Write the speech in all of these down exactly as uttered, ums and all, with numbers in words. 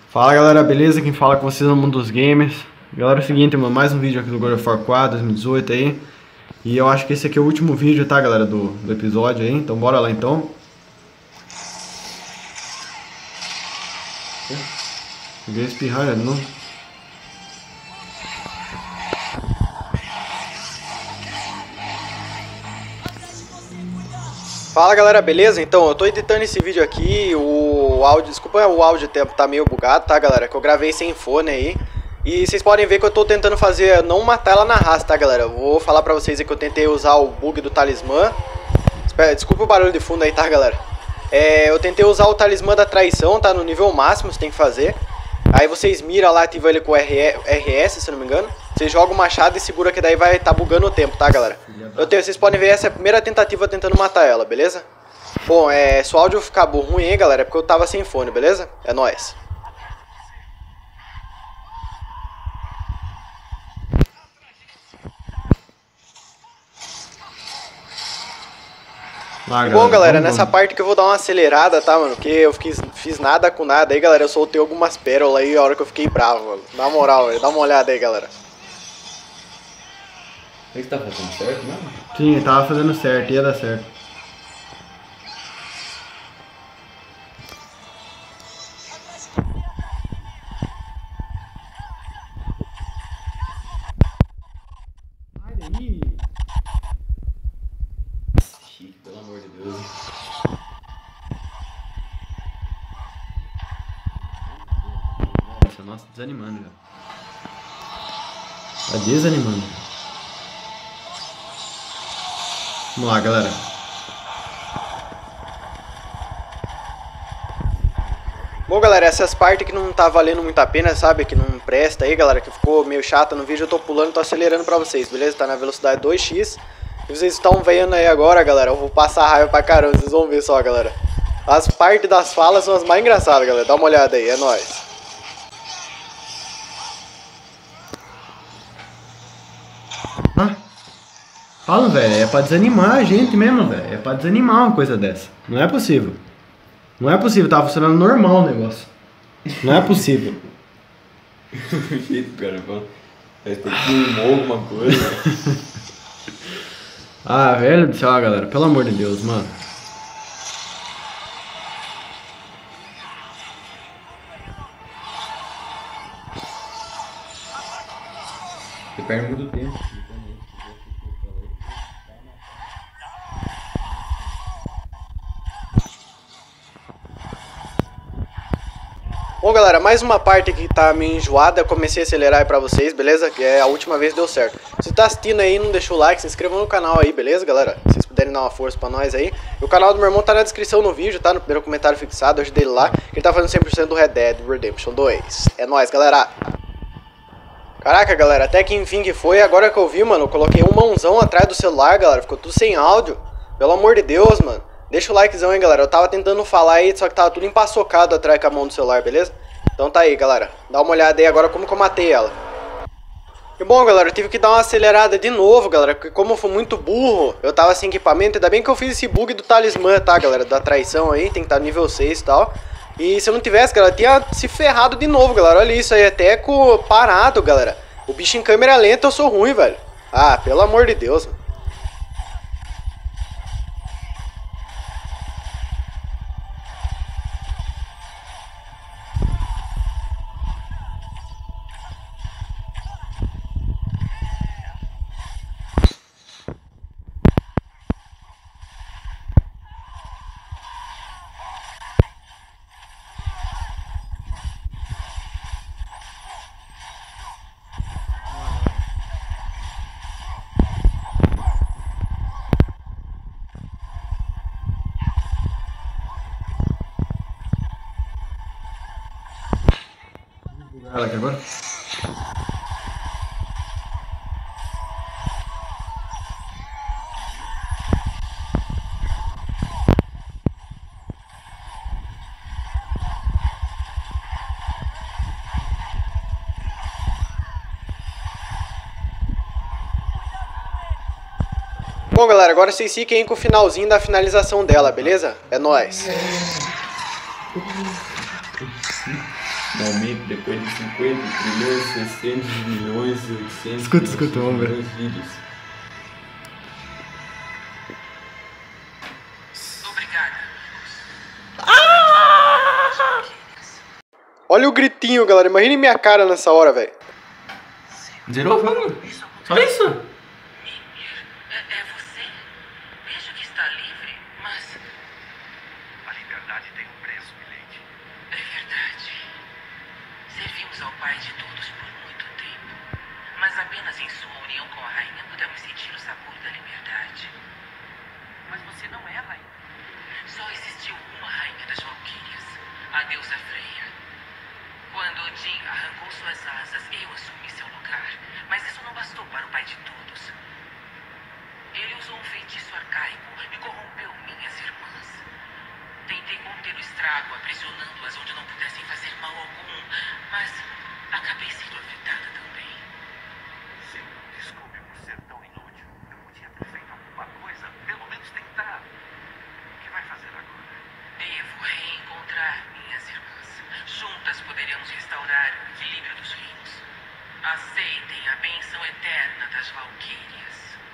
Fala galera, beleza? Quem fala com vocês é o Mundo dos Gamers. Galera, é o seguinte, mano, mais um vídeo aqui do God of War quatro dois mil e dezoito aí. E eu acho que esse aqui é o último vídeo, tá galera, do, do episódio aí. Então bora lá então. Joguei espirrar, né? Não. Fala galera, beleza? Então, eu tô editando esse vídeo aqui, o áudio, desculpa o áudio tempo tá meio bugado, tá galera? Que eu gravei sem fone aí. E vocês podem ver que eu tô tentando fazer, não matar ela na raça, tá galera? Eu vou falar pra vocês aí que eu tentei usar o bug do talismã. Desculpa o barulho de fundo aí, tá galera? É, eu tentei usar o talismã da traição, tá? No nível máximo você tem que fazer. Aí vocês miram lá, ativam ele com R S, se não me engano. Vocês jogam o machado e segura que daí vai tá bugando o tempo, tá galera? Eu tenho, vocês podem ver, essa é a primeira tentativa tentando matar ela, beleza? Bom, é, se o áudio ficar ruim aí galera, é porque eu tava sem fone, beleza? É nóis. Lá, Bom galera, galera, vamos, nessa vamos. parte que eu vou dar uma acelerada, tá mano? Porque eu fiz, fiz nada com nada aí galera, eu soltei algumas pérolas aí a hora que eu fiquei bravo, mano. Na moral, velho, dá uma olhada aí galera. Ele tá fazendo certo mesmo? Sim, ele tava fazendo certo, ia dar certo. Sai daí! Chique, pelo amor de Deus. Nossa, nossa, desanimando já. Tá desanimando. Vamos lá, galera. Bom galera, essas partes que não tá valendo muito a pena, sabe? Que não presta aí galera, que ficou meio chata no vídeo, eu tô pulando, tô acelerando pra vocês, beleza? Tá na velocidade dois x. E vocês estão vendo aí agora galera, eu vou passar raiva pra caramba, vocês vão ver só galera. As partes das falas são as mais engraçadas galera, dá uma olhada aí, é nóis. Ah, fala, velho, é pra desanimar a gente mesmo, velho. É pra desanimar uma coisa dessa. Não é possível. Não é possível, tava funcionando normal o negócio. Não é possível. O jeito, cara, parece que queimou alguma coisa. Ah, velho do céu, galera, pelo amor de Deus, mano. Você perde muito tempo. Bom galera, mais uma parte que tá meio enjoada, eu comecei a acelerar aí pra vocês, beleza? Que é a última vez deu certo. Se tá assistindo aí, não deixou o like, se inscreva no canal aí, beleza galera? Se vocês puderem dar uma força pra nós aí. E o canal do meu irmão tá na descrição no vídeo, tá? No primeiro comentário fixado, eu ajudei ele lá. Ele tá fazendo cem por cento do Red Dead Redemption dois. É nóis galera! Caraca galera, até que enfim que foi, agora que eu vi mano, eu coloquei um mãozão atrás do celular galera, ficou tudo sem áudio. Pelo amor de Deus mano. Deixa o likezão aí, galera. Eu tava tentando falar aí, só que tava tudo empaçocado atrás com a mão do celular, beleza? Então tá aí, galera. Dá uma olhada aí agora como que eu matei ela. E bom, galera, eu tive que dar uma acelerada de novo, galera. Porque como eu fui muito burro, eu tava sem equipamento. Ainda bem que eu fiz esse bug do talismã, tá, galera? Da traição aí, tem que estar nível seis e tal. E se eu não tivesse, galera, eu tinha se ferrado de novo, galera. Olha isso aí, até com parado, galera. O bicho em câmera lenta eu sou ruim, velho. Ah, pelo amor de Deus, mano. Ela aqui agora? Bom, galera, agora vocês fiquem com o finalzinho da finalização dela, beleza? É nóis. Finalmente, depois de cinquenta trilhões, seiscentos milhões e oitocentos Escuta, escuta, vamos ver. milhões de vídeos. Olha o gritinho, galera. Imagine minha cara nessa hora, velho. Zerou o jogo? Só isso? É, é você? Vejo que está livre, mas... A liberdade tem um preço, Milady. É verdade. Servimos ao Pai de todos por muito tempo. Mas apenas em sua união com a Rainha podemos sentir o sabor da liberdade. Mas você não é a Rainha. Só existiu uma Rainha das Valquírias, a deusa Freya. Quando Odin arrancou suas asas, eu assumi seu lugar. Mas isso não bastou para o Pai de todos. Ele usou um feitiço arcaico e corrompeu minhas irmãs. Tentei conter o estrago, aprisionando-as onde não pudessem fazer mal algum, mas acabei sendo afetada também. Sim, desculpe por ser tão inútil. Eu podia ter feito alguma coisa, pelo menos tentar. O que vai fazer agora? Devo reencontrar minhas irmãs. Juntas poderíamos restaurar o equilíbrio dos reinos. Aceitem a bênção eterna das Valquírias.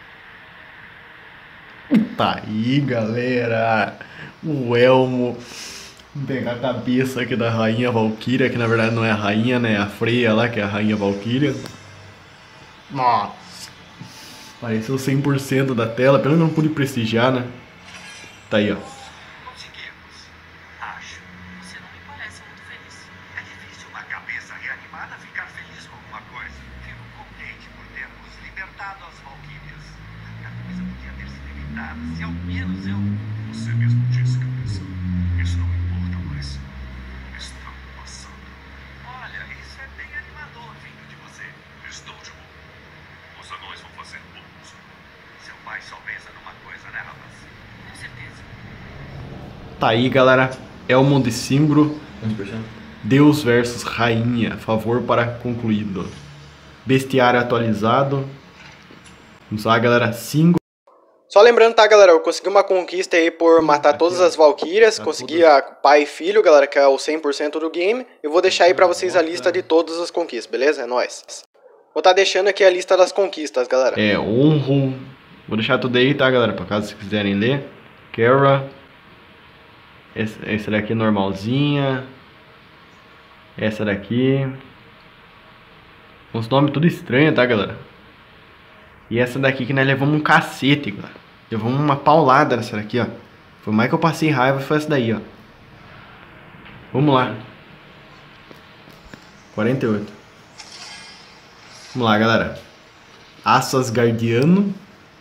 Tá aí, galera. O Elmo. Vou pegar a cabeça aqui da Rainha Valquíria, que na verdade não é a rainha, né? É a Freya lá, que é a Rainha Valquíria. Nossa. Apareceu cem por cento da tela, pelo menos não pude prestigiar, né? Tá aí, ó. Conseguimos. Acho. Você não me parece muito feliz. É difícil uma cabeça reanimada ficar feliz com alguma coisa. Fico contente por termos libertado as Valquírias. A coisa podia ter sido evitada se ao menos eu... Você mesmo disse, cabeça. Isso não importa mais. Está passando. Olha, isso é bem animador vindo de você. Estou de boa. Os anões vão fazer bons. Seu pai só pensa numa coisa, né, rapaz? Com certeza. Tá aí, galera. Elmo de Simbro. Quantos por cento? Deus versus Rainha. Favor para concluído. Bestiário atualizado. Vamos lá, galera. Single. Só lembrando, tá, galera? Eu consegui uma conquista aí por matar todas as Valquírias. Consegui a pai e filho, galera, que é o cem por cento do game. Eu vou deixar aí pra vocês a lista de todas as conquistas, beleza? É nóis. Vou tá deixando aqui a lista das conquistas, galera. É, honro. Vou deixar tudo aí, tá, galera? Pra caso vocês quiserem ler. Kara. Esse, esse daqui é normalzinha. Essa daqui. Uns nomes tudo estranhos, tá, galera? E essa daqui que nós levamos um cacete, galera. Levamos uma paulada nessa daqui, ó. Foi mais que eu passei raiva, foi essa daí, ó. Vamos lá. quarenta e oito. Vamos lá, galera. Assas Guardiano.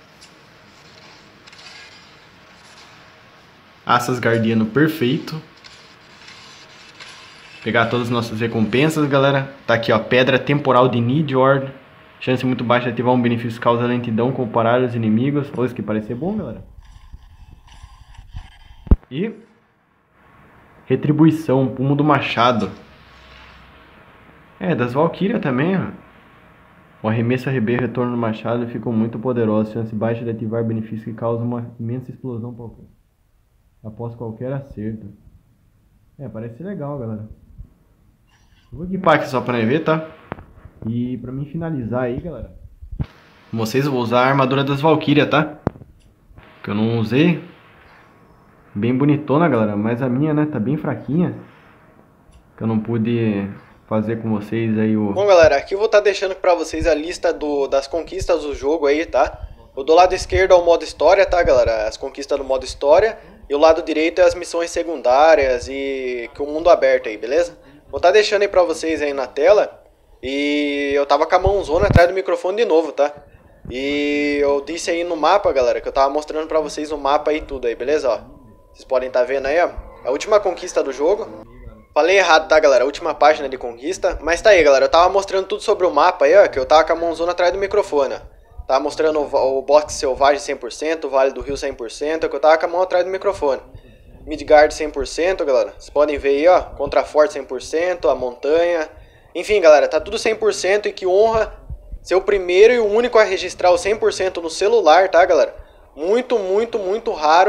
Assas Guardiano perfeito. Pegar todas as nossas recompensas, galera. Tá aqui, ó. Pedra Temporal de Nidjord. Chance muito baixa de ativar um benefício causa lentidão comparar os inimigos. Pô, isso que parecia bom, galera. E... Retribuição. Pumo do Machado. É, das Valkyria também, ó. O arremesso R B retorno do machado ficam muito poderosos. Chance baixa de ativar benefício que causa uma imensa explosão após qualquer acerto. É, parece legal, galera. Eu vou equipar aqui só pra ver, tá? E pra mim finalizar aí, galera, com vocês eu vou usar a armadura das Valkyria, tá? Que eu não usei. Bem bonitona, galera. Mas a minha, né, tá bem fraquinha. Que eu não pude fazer com vocês aí o... Bom, galera, aqui eu vou estar tá deixando pra vocês a lista do, das conquistas do jogo aí, tá? O do lado esquerdo é o modo história, tá, galera? As conquistas do modo história. E o lado direito é as missões secundárias e que o mundo aberto aí, beleza? Vou estar tá deixando aí pra vocês aí na tela. E eu tava com a mãozona atrás do microfone de novo, tá? E eu disse aí no mapa, galera, que eu tava mostrando pra vocês o mapa aí tudo aí, beleza? Ó, vocês podem estar tá vendo aí, ó. A última conquista do jogo. Falei errado, tá, galera? A última página de conquista. Mas tá aí, galera. Eu tava mostrando tudo sobre o mapa aí, ó. Que eu tava com a mãozona atrás do microfone, ó. Tava mostrando o, o bosque selvagem cem por cento, o Vale do Rio cem por cento. Que eu tava com a mão atrás do microfone. Midgard cem por cento, galera. Vocês podem ver aí, ó. Contraforte cem por cento, a montanha. Enfim, galera, tá tudo cem por cento e que honra ser o primeiro e o único a registrar o cem por cento no celular, tá, galera? Muito, muito, muito raro.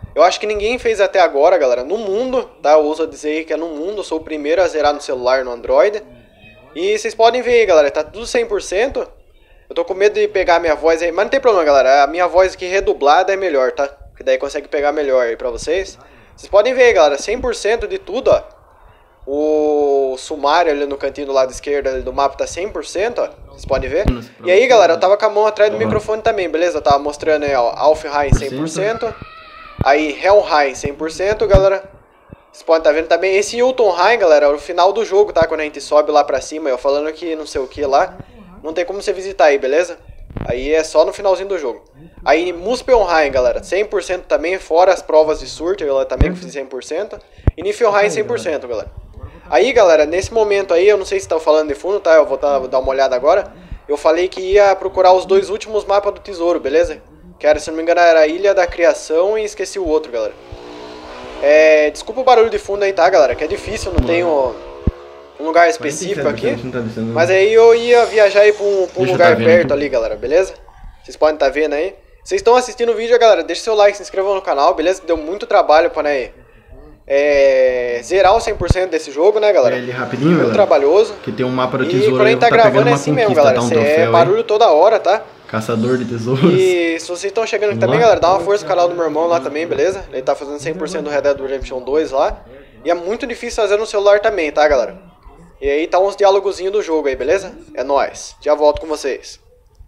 Eu acho que ninguém fez até agora, galera, no mundo, tá? Eu uso a dizer aí que é no mundo, eu sou o primeiro a zerar no celular, no Android. E vocês podem ver aí, galera, tá tudo cem por cento. Eu tô com medo de pegar a minha voz aí, mas não tem problema, galera. A minha voz aqui redublada é melhor, tá? Porque daí consegue pegar melhor aí pra vocês. Vocês podem ver aí, galera, cem por cento de tudo, ó. O sumário ali no cantinho do lado esquerdo ali do mapa tá cem por cento, ó. Vocês podem ver. E aí, galera, eu tava com a mão atrás do microfone também, beleza? Eu tava mostrando aí, ó, Alf High cem por cento. Aí, Hell High cem por cento, galera. Vocês podem estar vendo também. Esse Hilton High, galera, é o final do jogo, tá? Quando a gente sobe lá pra cima, eu falando que não sei o que lá. Não tem como você visitar aí, beleza? Aí é só no finalzinho do jogo. Aí, Muspelheim High, galera, cem por cento também, fora as provas de surto, eu também fiz cem por cento. E Niflheim cem por cento, galera. Aí, galera, nesse momento aí, eu não sei se tá falando de fundo, tá? Eu vou tá, dar uma olhada agora. Eu falei que ia procurar os dois últimos mapas do tesouro, beleza? Que era, se não me engano, era a Ilha da Criação e esqueci o outro, galera. É, desculpa o barulho de fundo aí, tá, galera? Que é difícil, não tenho um lugar específico aqui. Mas aí eu ia viajar aí pra um, pra um lugar perto ali, galera, beleza? Vocês podem estar vendo aí. Vocês estão assistindo o vídeo, galera, deixa seu like, se inscrevam no canal, beleza? Deu muito trabalho pra, né, é, zerar o cem por cento desse jogo, né, galera? É ele rapidinho, muito galera, trabalhoso. Que tem um mapa do E tesouro. quando a gente tá, tá gravando é assim mesmo, galera. Tá um é barulho aí. Toda hora, tá? Caçador de tesouros. E se vocês estão chegando aqui também, galera, dá uma força no canal do meu irmão lá também, beleza? Ele tá fazendo cem por cento do Red Dead Redemption dois lá. E é muito difícil fazer no celular também, tá, galera? E aí tá uns diálogozinhos do jogo aí, beleza? É nóis. Já volto com vocês.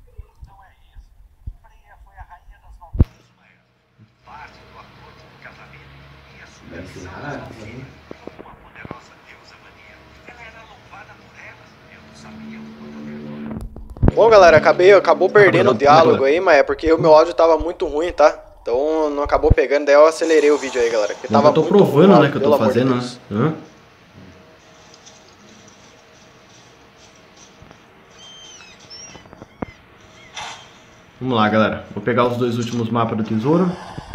Bom, galera, acabei, acabou perdendo o diálogo aí, mas é porque o meu áudio tava muito ruim, tá? Então não acabou pegando, daí eu acelerei o vídeo aí, galera. Que tava eu tô muito provando, ruim, né, que eu tô fazendo, né? Hã? Vamos lá, galera. Vou pegar os dois últimos mapas do tesouro.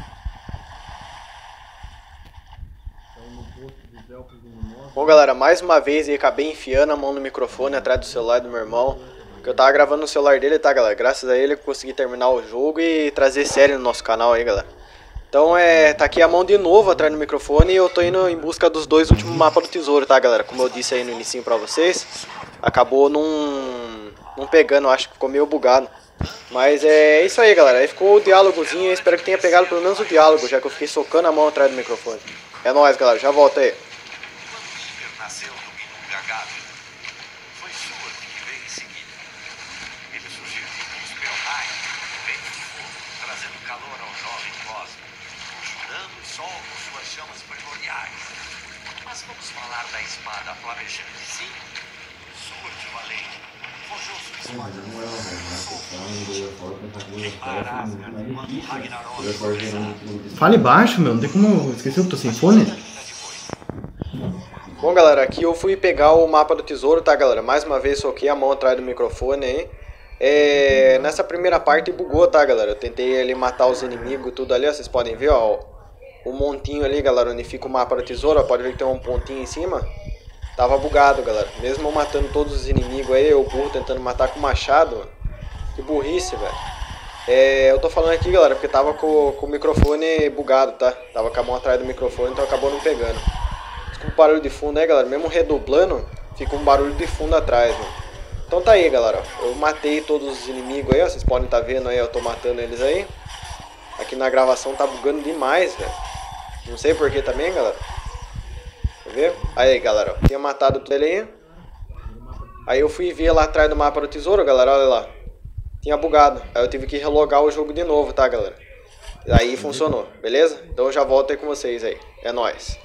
Bom, galera, mais uma vez eu acabei enfiando a mão no microfone atrás do celular do meu irmão. Que eu tava gravando no celular dele, tá, galera? Graças a ele eu consegui terminar o jogo e trazer série no nosso canal aí, galera. Então, é, tá aqui a mão de novo atrás do microfone e eu tô indo em busca dos dois últimos mapas do tesouro, tá, galera? Como eu disse aí no início pra vocês, acabou não, não pegando, acho que ficou meio bugado. Mas é isso aí, galera. Aí ficou o diálogozinho, eu espero que tenha pegado pelo menos o diálogo, já que eu fiquei socando a mão atrás do microfone. É nóis, galera, já volto aí. Nasceu no Minunga Gávea. Foi sua que veio em seguida. Ele surgiu de Muspelheim, bem do fogo, trazendo calor ao jovem cosmo, conjurando o sol com suas chamas primordiais. Mas vamos falar da espada flamejante, sim? Surge, valente. Forjou sua espada. Fale baixo, meu. Não tem como... Esqueceu que eu tô sem fone? Bom, galera, aqui eu fui pegar o mapa do tesouro, tá, galera? Mais uma vez soquei a mão atrás do microfone aí. É... Nessa primeira parte bugou, tá, galera? Eu tentei ali matar os inimigos, tudo ali, ó. Vocês podem ver, ó. O montinho ali, galera, onde fica o mapa do tesouro, ó. Pode ver que tem um pontinho em cima. Tava bugado, galera. Mesmo eu matando todos os inimigos aí, eu burro tentando matar com machado. Que burrice, velho. É... Eu tô falando aqui, galera, porque tava com, com o microfone bugado, tá? Tava com a mão atrás do microfone, então acabou não pegando. Com barulho de fundo aí, galera, mesmo redoblando, fica um barulho de fundo atrás, mano. Então tá aí, galera, eu matei todos os inimigos aí, ó, vocês podem estar tá vendo aí, eu tô matando eles aí. Aqui na gravação tá bugando demais, velho. Não sei porquê também, galera. Quer ver? Aí, galera, ó, tinha matado tudo ele aí. Aí eu fui ver lá atrás do mapa do tesouro, galera, olha lá. Tinha bugado, aí eu tive que relogar o jogo de novo, tá, galera? Aí funcionou, beleza? Então eu já volto aí com vocês aí, é nóis.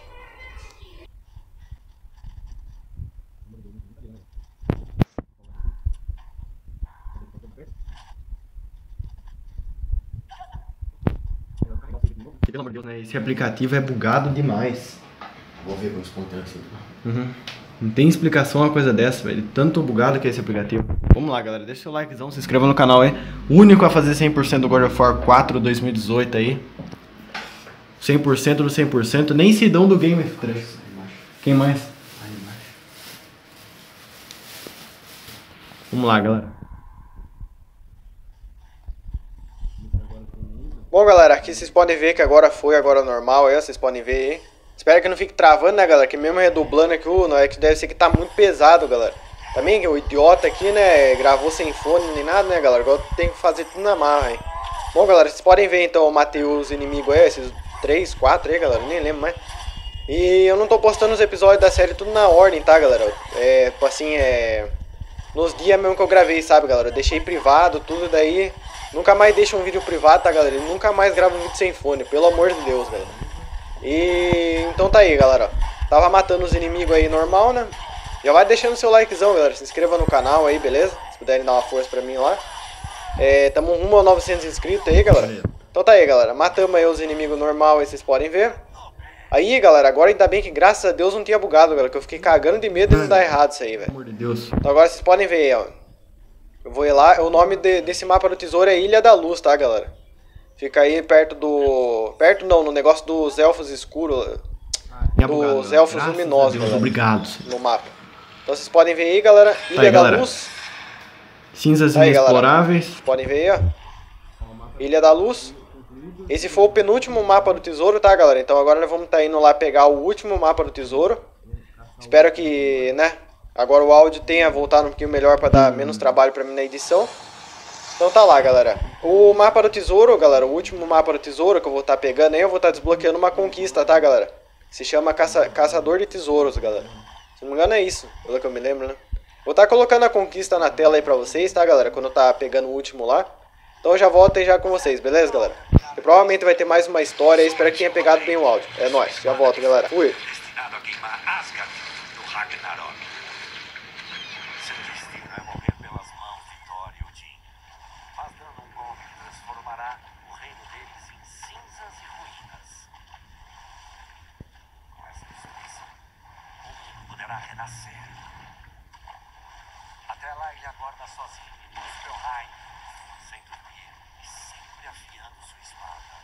Pelo amor de Deus, né? Esse aplicativo é bugado demais. Vou ver quantos pontos tem aqui. Uhum. Não tem explicação uma coisa dessa, velho. Tanto bugado que é esse aplicativo. Vamos lá, galera. Deixa seu likezão, se inscreva no canal aí. O único a fazer cem por cento do God of War quatro dois mil e dezoito aí. cem por cento do cem por cento. Nem se dão do Game F três. Quem mais? Vamos lá, galera. Bom, galera. galera, aqui vocês podem ver que agora foi, agora normal, aí, vocês podem ver aí. Espero que não fique travando, né, galera, que mesmo redublando aqui, o é que deve ser que tá muito pesado, galera. Também o idiota aqui, né, gravou sem fone nem nada, né, galera, agora tem que fazer tudo na marra, hein. Bom, galera, vocês podem ver, então, eu matei os inimigos aí, esses três, quatro aí, galera, nem lembro mais. E eu não tô postando os episódios da série tudo na ordem, tá, galera? É, tipo assim, é... nos dias mesmo que eu gravei, sabe, galera? Eu deixei privado, tudo daí. Nunca mais deixo um vídeo privado, tá, galera? E nunca mais gravo um vídeo sem fone, pelo amor de Deus, galera. E... então tá aí, galera. Tava matando os inimigos aí normal, né? Já vai deixando seu likezão, galera. Se inscreva no canal aí, beleza? Se puderem dar uma força pra mim lá. É, tamo rumo a novecentos inscritos aí, galera. Então tá aí, galera. Matamos aí os inimigos normal aí, vocês podem ver. Aí, galera, agora ainda bem que, graças a Deus, não tinha bugado, galera. Que eu fiquei cagando de medo de não dar errado isso aí, velho. Pelo amor de Deus. Então agora vocês podem ver aí, ó. Eu vou ir lá. O nome de, desse mapa do tesouro é Ilha da Luz, tá, galera? Fica aí perto do... perto não, no negócio dos elfos escuros. Tinha Dos bugado, elfos graças luminosos, a Deus, galera. obrigados. No mapa. Então vocês podem ver aí, galera. Ilha aí, da galera. Luz. Cinzas Aí, galera. inexploráveis. Vocês podem ver aí, ó. Ilha da Luz. Esse foi o penúltimo mapa do tesouro, tá, galera? Então agora nós vamos estar indo lá pegar o último mapa do tesouro. Espero que, né, agora o áudio tenha voltado um pouquinho melhor para dar menos trabalho para mim na edição. Então tá lá, galera. O mapa do tesouro, galera, o último mapa do tesouro que eu vou estar pegando aí, eu vou estar desbloqueando uma conquista, tá, galera? Se chama Caça... Caçador de Tesouros, galera. Se não me engano é isso, pelo que eu me lembro, né? Vou estar colocando a conquista na tela aí pra vocês, tá, galera? Quando eu tá pegando o último lá. Então eu já volto aí já com vocês, beleza, galera? E provavelmente vai ter mais uma história aí, espero que tenha pegado bem o áudio. É nóis, já volto, galera. Fui. Destinado a queimar Asgard no Ragnarok. Seu destino é morrer pelas mãos de Thor e Odin, mas dando um golpe que transformará o reino deles em cinzas e ruínas. Com essa destruição, o mundo poderá renascer. Até lá ele aguarda sozinho em Muspelheim, sem dormir e sempre afiando sua espada.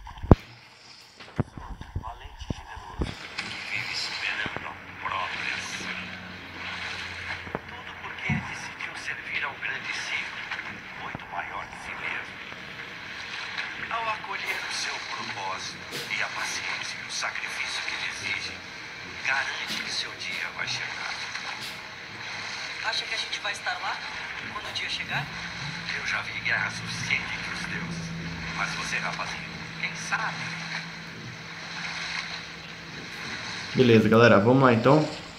Valente e generoso, que vive esperando a própria sangue. Tudo porque decidiu servir ao grande ciclo, muito maior que si mesmo. Ao acolher o seu propósito e a paciência e o sacrifício que ele exige, garante que seu dia vai chegar. Acha que a gente vai estar lá quando o dia chegar? Eu já vi guerra suficiente entre os deuses. Mas você, rapazinho, quem sabe? Beleza, galera, vamos lá então.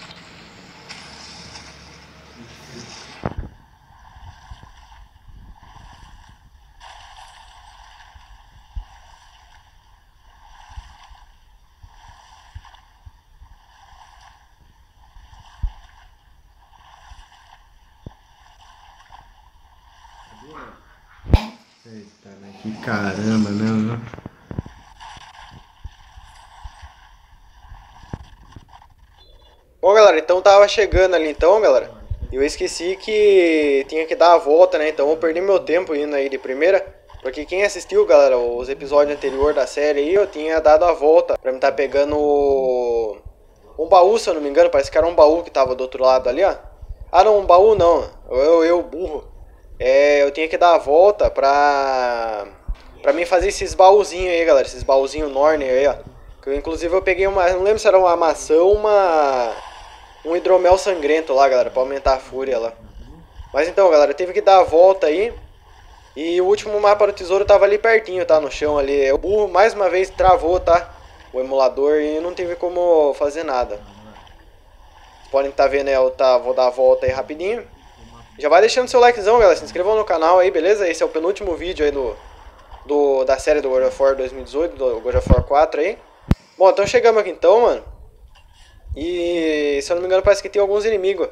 Eita, né? Que caramba mesmo, né? Bom, galera, então tava chegando ali então, galera. Eu esqueci que tinha que dar a volta, né? Então eu perdi meu tempo indo aí de primeira. Porque quem assistiu, galera, os episódios anteriores da série aí, eu tinha dado a volta pra me estar pegando o... um baú, se eu não me engano. Parece que era um baú que tava do outro lado ali, ó. Ah, não, um baú não. Eu, eu burro. É, eu tinha que dar a volta pra... pra mim fazer esses baúzinhos aí, galera. Esses baúzinhos Norne aí, ó. Que eu, inclusive eu peguei uma... não lembro se era uma maçã ou uma... um hidromel sangrento lá, galera, pra aumentar a fúria lá. Mas então, galera, eu tive que dar a volta aí. E o último mapa do tesouro tava ali pertinho, tá? No chão ali. O burro, mais uma vez, travou, tá? O emulador e não tive como fazer nada. Vocês podem estar vendo aí, eu tá, vou dar a volta aí rapidinho. Já vai deixando seu likezão, galera. Se inscrevam no canal aí, beleza? Esse é o penúltimo vídeo aí do, do, da série do God of War dois mil e dezoito, do God of War quatro aí. Bom, então chegamos aqui então, mano. E, se eu não me engano, parece que tem alguns inimigos.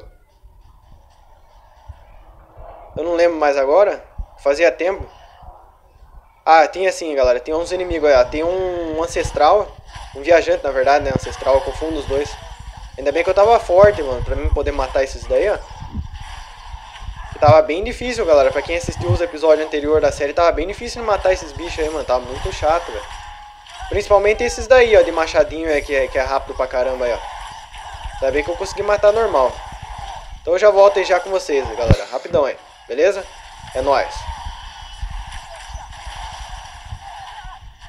Eu não lembro mais agora. Fazia tempo. Ah, tinha sim, galera. Tem uns inimigos aí, ó. Tem um ancestral. Um viajante, na verdade, né? Ancestral, eu confundo os dois. Ainda bem que eu tava forte, mano. Pra mim poder matar esses daí, ó. Tava bem difícil, galera. Pra quem assistiu os episódios anteriores da série, tava bem difícil de matar esses bichos aí, mano. Tava muito chato, velho. Principalmente esses daí, ó. De machadinho, é, que, é, que é rápido pra caramba aí, ó. Ainda bem que eu consegui matar normal. Então eu já volto aí já com vocês, galera. Rapidão aí, beleza? É nóis.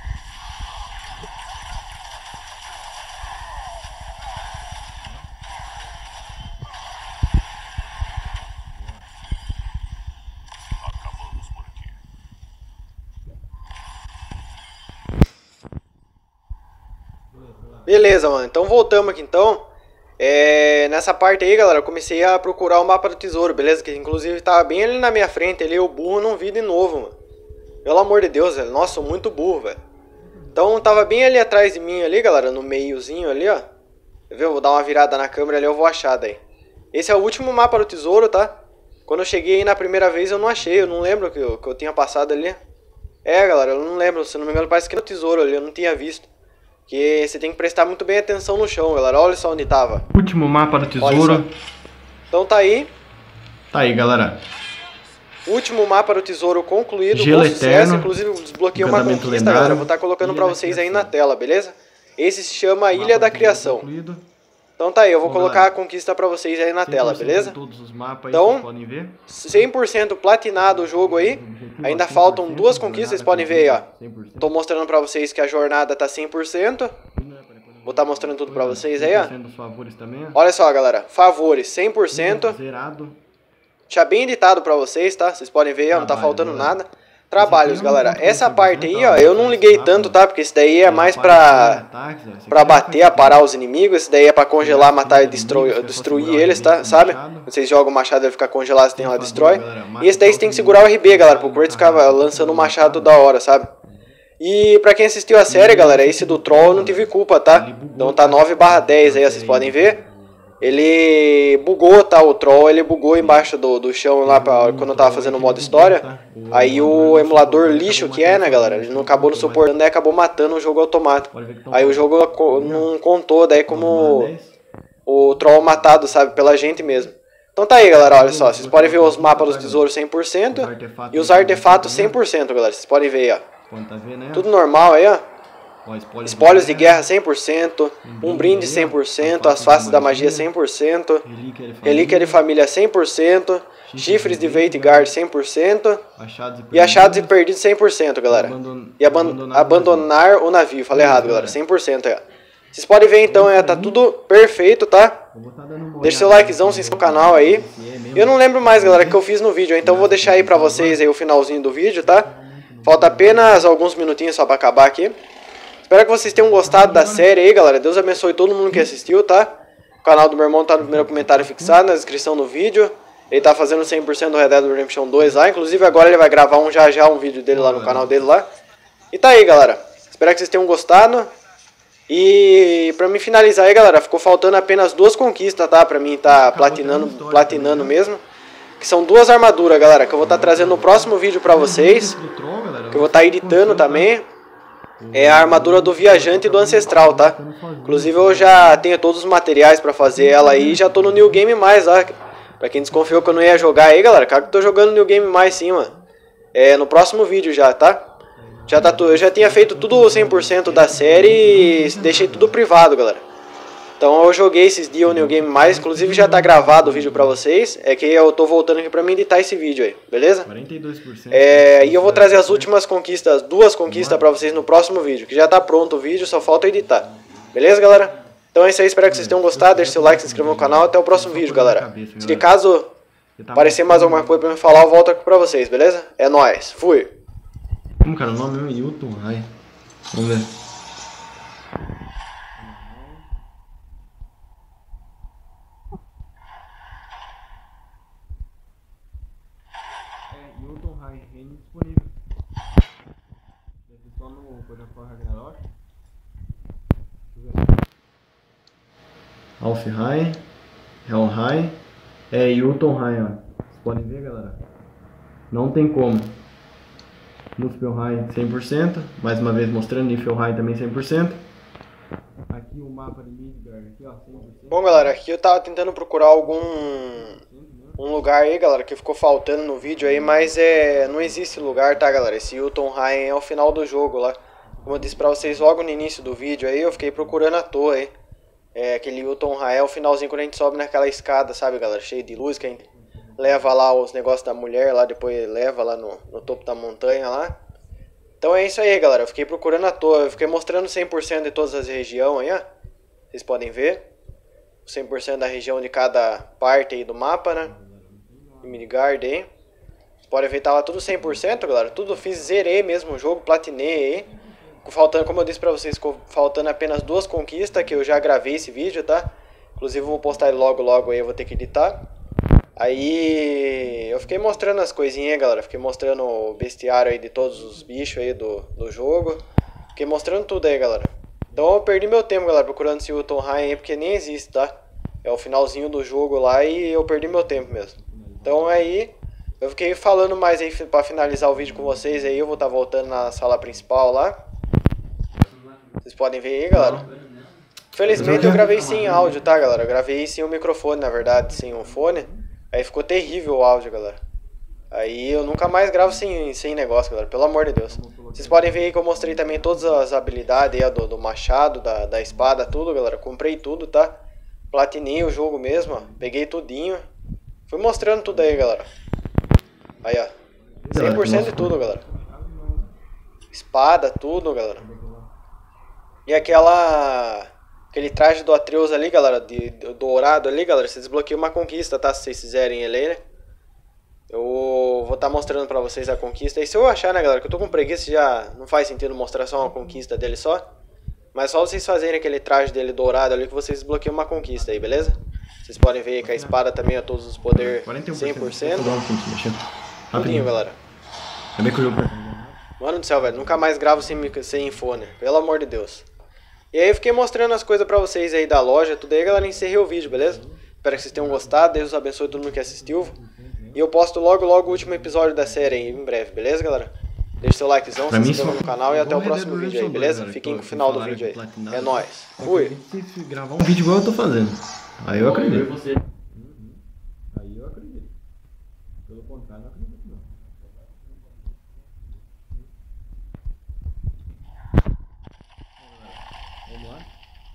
Beleza, mano. Então voltamos aqui então. É, nessa parte aí, galera, eu comecei a procurar o mapa do tesouro, beleza? Que inclusive tava bem ali na minha frente, ali o burro não vi de novo, mano. Pelo amor de Deus, velho. Nossa, sou muito burro, velho. Então tava bem ali atrás de mim ali, galera, no meiozinho ali, ó. Viu? Vou dar uma virada na câmera ali, eu vou achar daí. Esse é o último mapa do tesouro, tá? Quando eu cheguei aí na primeira vez eu não achei, eu não lembro que eu, que eu tinha passado ali. É, galera, eu não lembro, se não me engano parece que era o tesouro ali, eu não tinha visto. Que você tem que prestar muito bem atenção no chão, galera. Olha só onde tava. Último mapa do tesouro. Então tá aí. Tá aí, galera. Último mapa do tesouro concluído. Gelo com sucesso. Eterno. Inclusive desbloqueei uma Encantamento conquista, lendário. galera. Vou estar colocando Ilha pra da vocês aí Criação. na tela, beleza? Esse se chama Ilha Mapa da do Criação. concluído. Então tá aí, eu vou Bom, colocar galera, a conquista pra vocês aí na tela, cem por cento beleza? de todos os mapas aí, Então, vocês podem ver. cem por cento platinado o jogo aí. Ainda faltam duas conquistas, vocês podem ver aí, ó. cem por cento. Tô mostrando pra vocês que a jornada tá cem por cento. Vou estar mostrando tudo pra vocês aí, ó. cem por cento dos favores também, ó. Olha só, galera. Favores, cem por cento. Zerado. Já bem editado pra vocês, tá? Vocês podem ver, ó, não tá Trabalho, faltando galera. nada. Trabalhos, Esse aqui eu não galera. conto Essa com parte aí, cem por cento, ó, eu não liguei tá? tanto, tá? Porque esse daí é É, mais para pra... ataques, ó. Esse aqui Pra é bater, pra- a parar os inimigos. Esse daí é pra congelar, matar e destru... destruir eles, tá? Sabe? Quando vocês jogam o machado, ele fica congelado, você tem lá, destrói. E esse daí você tem que segurar o R B, galera, pro Kratos ficar lançando o machado toda hora, sabe? E pra quem assistiu a série, galera, esse do Troll eu não tive culpa, tá? Então tá nove barra dez aí, ó, vocês podem ver. Ele bugou, tá? O Troll, ele bugou embaixo do, do chão lá pra, quando eu tava fazendo o modo história. Aí o emulador lixo que é, né, galera? Ele não acabou não suportando, daí acabou matando o jogo automático. Aí o jogo co- não contou, daí como o Troll matado, sabe? Pela gente mesmo. Então tá aí, galera, olha só. Vocês podem ver os mapas dos tesouros cem por cento e os artefatos cem por cento, galera. Vocês podem ver aí, ó. Quando tá vendo, né? Tudo normal aí, ó. Ó, espólios Espólios de guerra cem por cento, um brinde cem por cento, as faces da magia cem por cento, Relíquia de relíquia de família cem por cento, chifres de Veitgard cem por cento achados e achados e perdidos cem por cento, galera. E aban abandonar o navio, falei errado, galera, cem por cento aí, ó. Vocês podem ver então, é, tá tudo perfeito, tá? Deixa seu likezão, se inscreva no canal aí. Eu não lembro mais, galera, que eu fiz no vídeo, então eu vou deixar aí pra vocês aí o finalzinho do vídeo, tá? Falta apenas alguns minutinhos só pra acabar aqui. Espero que vocês tenham gostado da série aí, galera. Deus abençoe todo mundo que assistiu, tá? O canal do meu irmão tá no primeiro comentário fixado, na descrição do vídeo. Ele tá fazendo cem por cento do Red Dead Redemption dois lá. Inclusive agora ele vai gravar um já já um vídeo dele lá no canal dele lá. E tá aí, galera. Espero que vocês tenham gostado. E pra me finalizar aí, galera, ficou faltando apenas duas conquistas, tá? Pra mim tá platinando, platinando mesmo. Que são duas armaduras, galera, que eu vou estar trazendo no próximo vídeo pra vocês. Que eu vou estar editando também. É a armadura do viajante e do ancestral, tá? Inclusive eu já tenho todos os materiais pra fazer ela aí. Já tô no New Game Mais lá. Pra quem desconfiou que eu não ia jogar aí, galera, cara que eu tô jogando New Game Mais sim, mano. É no próximo vídeo já, tá? Já tá tu... Eu já tinha feito tudo cem por cento da série e deixei tudo privado, galera. Então eu joguei esses dias o New Game Mais, inclusive já tá gravado o vídeo pra vocês. É que eu tô voltando aqui pra mim editar esse vídeo aí, beleza? quarenta e dois por cento. É, e eu vou trazer as últimas conquistas, duas conquistas pra vocês no próximo vídeo, que já tá pronto o vídeo, só falta editar. Beleza, galera? Então é isso aí, espero que vocês tenham gostado, deixe seu like, se inscreva no canal, até o próximo vídeo, galera. Se caso aparecer mais alguma coisa pra me falar, eu volto aqui pra vocês, beleza? É nóis, fui! Como, cara, o nome é Hilton High. Vamos ver. É, Hilton High, reino disponível. Deve ser só no coisa for Ragnarok. Alf High, Hell High. É, Hilton High, ó. Vocês podem ver, galera. Não tem como. Niflheim cem por cento, mais uma vez mostrando Niflheim também cem por cento. Aqui o mapa de Midgard, aqui ó, cem por cento. Bom, galera, aqui eu tava tentando procurar algum um lugar aí, galera, que ficou faltando no vídeo aí, mas é não existe lugar, tá, galera? Esse Jotunheim é o final do jogo lá. Como eu disse pra vocês logo no início do vídeo aí, eu fiquei procurando à toa aí. É, aquele Jotunheim é o finalzinho quando a gente sobe naquela escada, sabe, galera? Cheio de luz, que a gente leva lá os negócios da mulher lá, depois leva lá no, no topo da montanha lá. Então é isso aí, galera, eu fiquei procurando à toa, eu fiquei mostrando cem por cento de todas as regiões aí, ó. Vocês podem ver cem por cento da região de cada parte aí do mapa, né? Midgard aí. Vocês podem ver, tava tudo cem por cento, galera, tudo fiz, zerei mesmo o jogo, platinei aí. faltando, como eu disse pra vocês, ficou faltando apenas duas conquistas, que eu já gravei esse vídeo, tá? Inclusive eu vou postar ele logo logo aí, eu vou ter que editar. Aí eu fiquei mostrando as coisinhas, galera. Fiquei mostrando o bestiário aí de todos os bichos aí do, do jogo. Fiquei mostrando tudo aí, galera. Então eu perdi meu tempo, galera, procurando esse Jotunheim aí, porque nem existe, tá? É o finalzinho do jogo lá e eu perdi meu tempo mesmo. Então aí, eu fiquei falando mais aí pra finalizar o vídeo com vocês aí. Eu vou estar voltando na sala principal lá. Vocês podem ver aí, galera. Felizmente eu gravei sem áudio, tá, galera? Eu gravei sem o microfone, na verdade, sem o fone. Aí ficou terrível o áudio, galera. Aí eu nunca mais gravo sem, sem negócio, galera. Pelo amor de Deus. Vocês podem ver aí que eu mostrei também todas as habilidades aí, do, do machado, da, da espada, tudo, galera. Comprei tudo, tá? Platinei o jogo mesmo, ó. Peguei tudinho. Fui mostrando tudo aí, galera. Aí, ó. cem por cento de tudo, galera. Espada, tudo, galera. E aquela... Aquele traje do Atreus ali, galera, de, de dourado ali, galera, você desbloqueia uma conquista, tá? Se vocês fizerem ele aí, né? Eu vou estar tá mostrando pra vocês a conquista. E se eu achar, né, galera, que eu tô com preguiça, já não faz sentido mostrar só uma conquista dele só. Mas só vocês fazerem aquele traje dele dourado ali que vocês desbloqueiam uma conquista aí, beleza? Vocês podem ver aí que a espada também é todos os poderes cem por cento. Tudinho, galera. É bem que o jogo... Mano do céu, velho, nunca mais gravo sem, sem fone, pelo amor de Deus. E aí eu fiquei mostrando as coisas pra vocês aí da loja, tudo aí, galera, encerrei o vídeo, beleza? Espero que vocês tenham gostado, Deus abençoe todo mundo que assistiu. E eu posto logo, logo o último episódio da série aí, em breve, beleza, galera? Deixa seu likezão, se inscreva no canal e até o próximo vídeo aí, beleza? Fiquem com o final do vídeo aí. É nóis. Fui. Se gravar um vídeo igual eu tô fazendo. Aí eu acredito. Aí eu acredito. Pelo contrário, não acredito não. Vamos lá.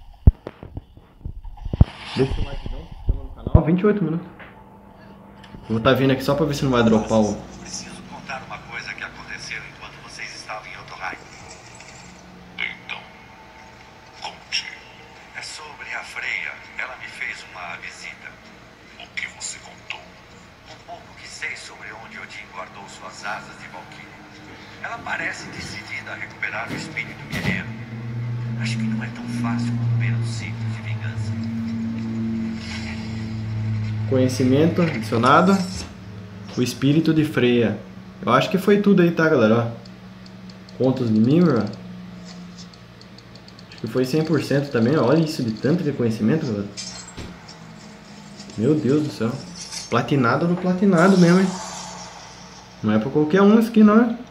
Deixa o likezão, se inscreva no canal. vinte e oito minutos. Eu vou estar vindo aqui só pra ver se não vai dropar o... Preciso contar uma coisa que aconteceu enquanto vocês estavam em Jotunheim. Então, conte. É sobre a Freya. Ela me fez uma visita. O que você contou? Um pouco que sei sobre onde Odin guardou suas asas de Valkyrie. Ela parece decidida a recuperar o espírito guerreiro. Acho que não é tão fácil romper um ciclo de vingança. Conhecimento adicionado. O espírito de Freya. Eu acho que foi tudo aí, tá, galera? Ó. Contos de Mirror. Acho que foi cem por cento também. Olha isso de tanto de conhecimento, galera. Meu Deus do céu. Platinado do platinado mesmo, hein? Não é pra qualquer um isso aqui, não, hein?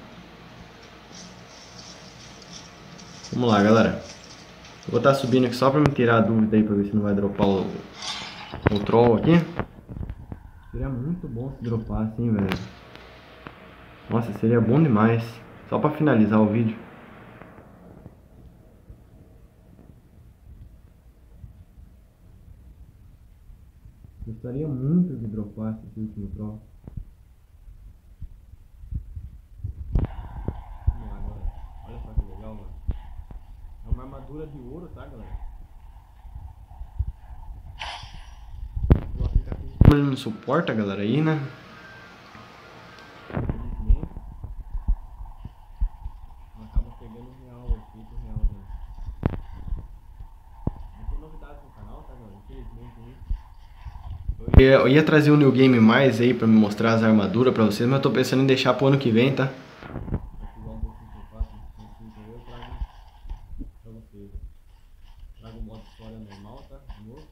Vamos lá, galera. Eu vou estar subindo aqui só pra me tirar a dúvida aí, pra ver se não vai dropar o, o troll aqui. Seria muito bom se dropar assim, velho. Nossa, seria bom demais. Só pra finalizar o vídeo. Gostaria muito de dropar esse último troll. Vamos lá, galera. Olha só que legal, mano. É uma armadura de ouro, tá, galera? Ele não suporta, galera, aí, né? Acaba pegando real, efeito real, né? Não tem novidades no canal, tá, galera? Infelizmente, eu ia, eu ia trazer o New Game Mais aí pra me mostrar as armaduras pra vocês, mas eu tô pensando em deixar pro ano que vem, tá? Trago o modo história normal, tá? De novo.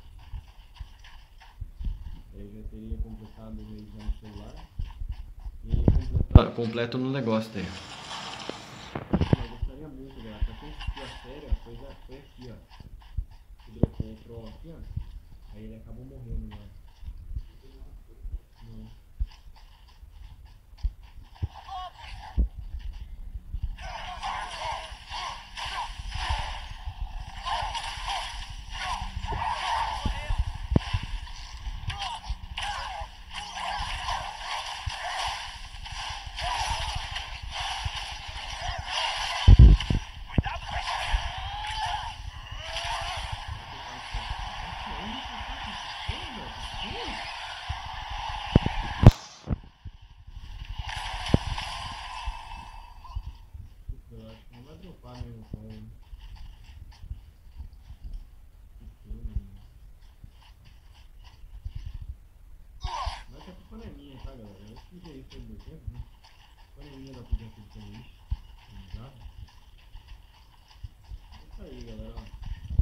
Aí já teria completado o mês já no celular. E completo, completo no negócio daí. Eu gostaria muito, galera. Pra quem assistiu a série, a coisa foi aqui, ó. Que dropou o troll aqui, ó. Aí ele acabou morrendo, né? tá, galera? Eu expliquei isso todo o tempo, né? Panelinha da pizza aqui do lixo. Tá? É isso aí, galera. Ó.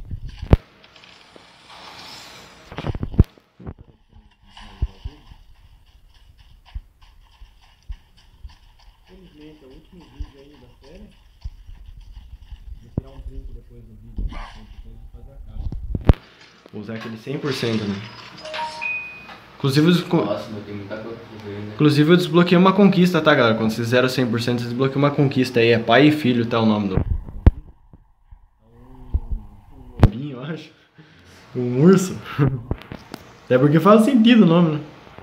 Infelizmente é o último vídeo aí da série. Vou tirar um print depois do vídeo pra fazer a caixa. Vou usar aquele cem por cento, né? Inclusive, os... Nossa, mas tem muita coisa pra ver, né? Inclusive eu desbloqueei uma conquista, tá, galera? Quando vocês fizeram cem por cento, vocês desbloqueiam uma conquista aí. É pai e filho, tá o nome do... Um lobinho, eu acho. Um urso. Até porque faz sentido o nome, né?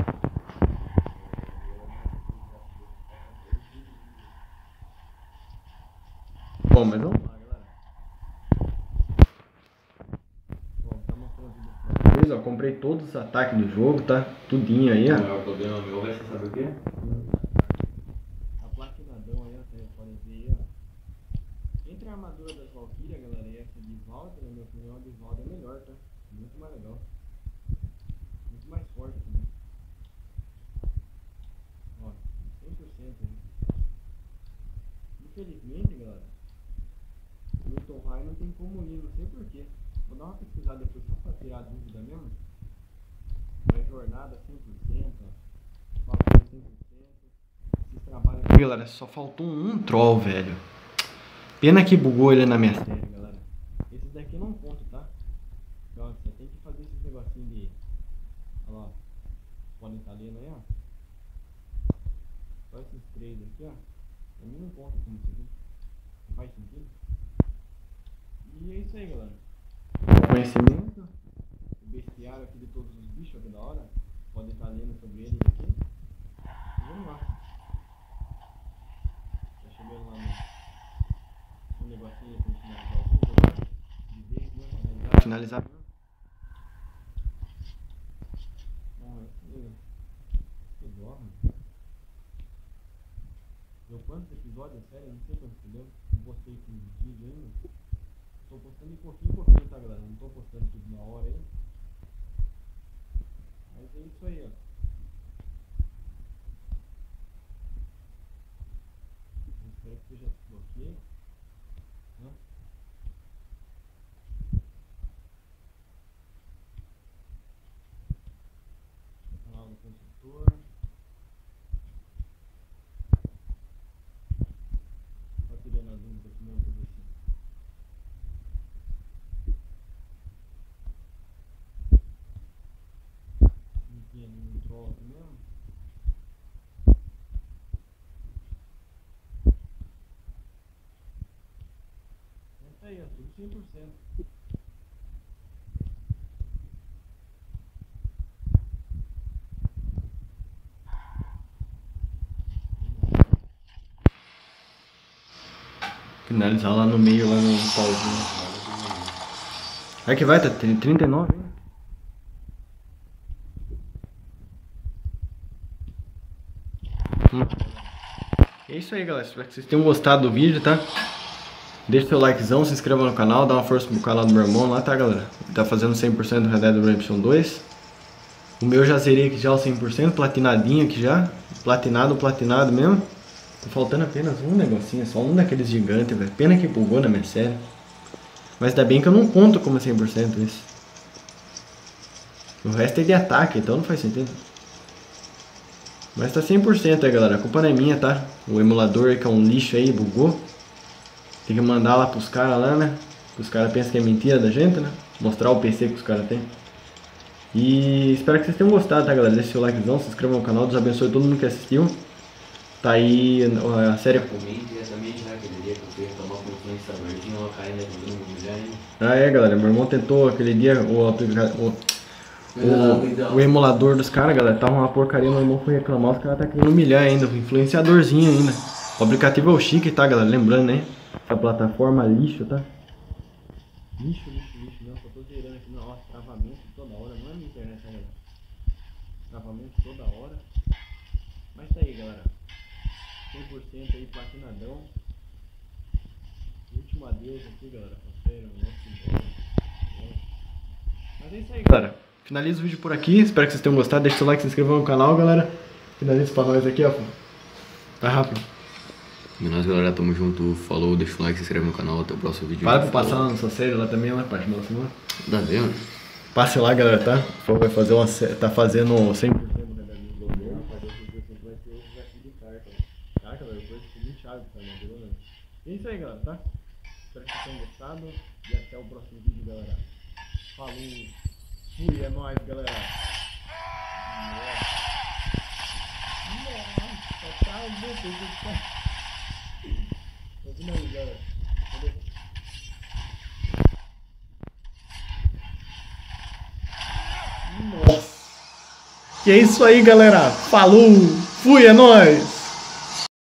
Bom, mas vamos lá, galera. Bom, tá mostrando tudo pra vocês, ó. Comprei todos os ataques do jogo, tá? Tudinho aí, ó. O maior problema meu vai ser saber o quê? A platinadão aí, ó, vocês podem ver aí, ó. Entre a armadura das Valkyrias, galera, e essa de Valda, na minha opinião, a de Valda é melhor, tá? Muito mais legal. Muito mais forte também. Ó, cem por cento aí. Infelizmente, galera, o Milton High não tem como ir, não sei porquê. Vou dar uma pesquisada depois só pra tirar a dúvida mesmo. Mas jornada cem por cento, ó. Faltou cem por cento. Esses trabalhos aqui, galera, só faltou um troll, velho. Pena que bugou ele na minha série, galera. Esses daqui eu não conto, tá? Ó, você tem que fazer esses negocinhos de... Olha lá, podem estar lendo aí, ó. Só esses três aqui, ó. Pra mim não conta como isso aqui. Não faz sentido. E é isso aí, galera. Conhecimento. O bestiário aqui de todos os bichos, aqui da hora. Podem estar lendo sobre eles aqui. E vamos lá. Tá chegando lá no, no negocinho pra finalizar o vídeo agora. De vez, né? Finalizar. Finalizar. Ah, que, que dó, mano. Deu quantos episódios? Sério, não sei quantos deu. Não postei com vídeo ainda. Tô postando em pouquinho em pouquinho, tá, galera? Não tô postando tudo na hora aí. Mas é isso aí, ó. Eu espero que seja tudo ok. Né? Canal do construtor. Só tirando as dúvidas aqui mesmo pra ver se. Não tinha nenhum troll aqui mesmo. É isso aí, ó, tudo cem por cento. Finalizar lá no meio, lá no pauzinho. É que vai, tá trinta e nove, hein? Hum. É isso aí, galera. Espero que vocês tenham gostado do vídeo, tá? Deixa seu likezão, se inscreva no canal, dá uma força pro canal do meu irmão lá, tá, galera? Ele tá fazendo cem por cento do Red Dead Redemption dois. O meu já zerei aqui já o cem por cento, platinadinho aqui já. Platinado, platinado mesmo. Tá faltando apenas um negocinho, só um daqueles gigantes, velho. Pena que bugou na minha série. Mas ainda bem que eu não conto como cem por cento isso. O resto é de ataque, então não faz sentido. Mas tá cem por cento aí, galera. A culpa não é minha, tá? O emulador aí, que é um lixo aí, bugou. Tem que mandar lá pros caras lá, né? Os caras pensam que é mentira da gente, né? Mostrar o P C que os caras têm. E espero que vocês tenham gostado, tá, galera? Deixe seu likezão, se inscreva no canal. Deus abençoe todo mundo que assistiu. Tá aí a série... Comente diretamente, né? Aquele dia que eu fui tomar com o influenciadorzinho, ela caindo aqui no mulher, hein? Ah, é, galera. Meu irmão tentou aquele dia o aplicativo... O, o emulador dos caras, galera, tava uma porcaria, meu irmão foi reclamar, os caras tá querendo humilhar ainda, o influenciadorzinho ainda. O aplicativo é o chique, tá, galera? Lembrando, né? Essa plataforma lixo, tá? Lixo, lixo, lixo, não, só tô zerando aqui, nossa, travamento toda hora, não é minha internet, tá, galera? Travamento toda hora. Mas tá aí, galera. cem por cento aí, platinadão. Último adeus aqui, galera, sério, nossa, mas é isso aí, galera. Finalizo o vídeo por aqui, espero que vocês tenham gostado, deixa seu like, se inscreva no canal, galera. Finaliza pra nós aqui, ó. Tá rápido. E nós, galera, tamo junto. Falou, deixa o like, se inscreve no canal. Até o próximo vídeo. Para pra passar lá na sua série lá também, lá parte nossa, mano. Dá vendo? Passe lá, galera, tá? Por favor, vai fazer uma sé- tá fazendo cem por cento do medalhinho do governo, fazer cem por cento vai ter o desafio de carta. Tá, galera? Depois ficou muito chave, tá? Não pegou nada. E é isso aí, galera, tá? Espero que vocês tenham gostado e até o próximo vídeo, galera. Falou, fui, é nóis, galera. Nossa, nossa, tá muito, tá. Tô finalizando, galera. Nossa. Que é isso aí, galera. Falou, fui, é nóis.